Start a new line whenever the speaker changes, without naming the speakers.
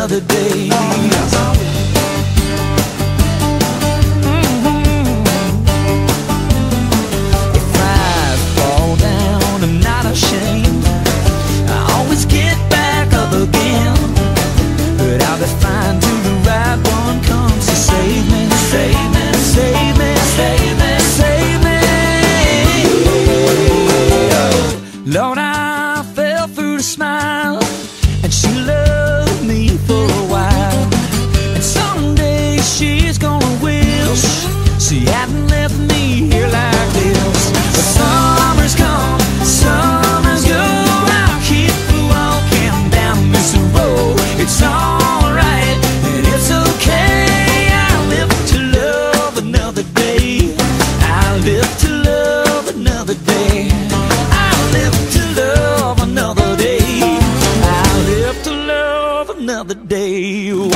another day. If I fall down, I'm not ashamed. I always get back up again. But I'll be fine till the right one comes to save me, save me, save me, save me, save me. Lord, I fell through the smile, and she loved me for a while. And someday she's gonna wish she hadn't left me here like this. But summer's come, summer's go, I'll keep walking down this road. It's alright, and it's okay. I live to love another day. I live to love another day. I live to love another day. I live to love another day.